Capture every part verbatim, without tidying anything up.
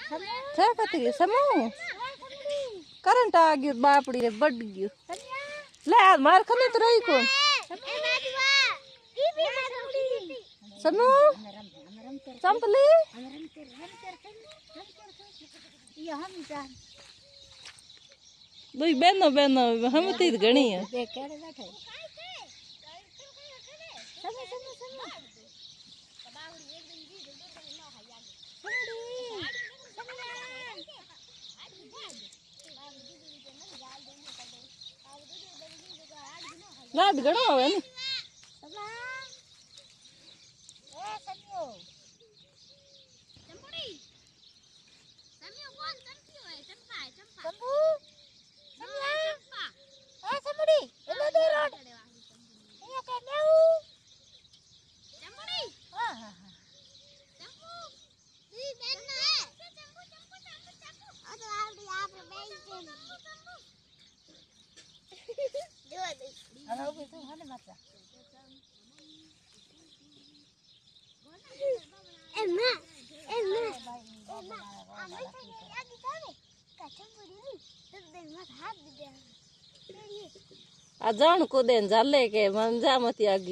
छे कती समू करंट आ गयो बापड़ी रे बढ़ गयो ले मार खने तो रही कौन समू चंपली दुई बहनो बहनो हम तीत घणी है लाड घणो होवे ने आ जान को देन जाले के मन जा मती आगी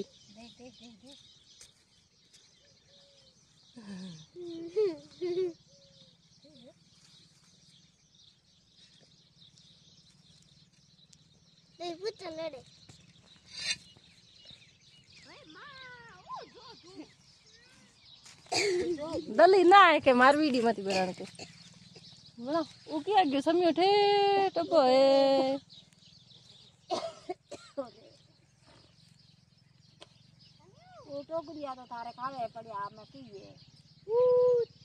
नहीं पुत्र लड़े दली ना है के मार वीडियो मत बनाने के बना वो क्या गयो समय उठे टपो है वो टोकरिया तो थारे खावे पड़िया मैं की है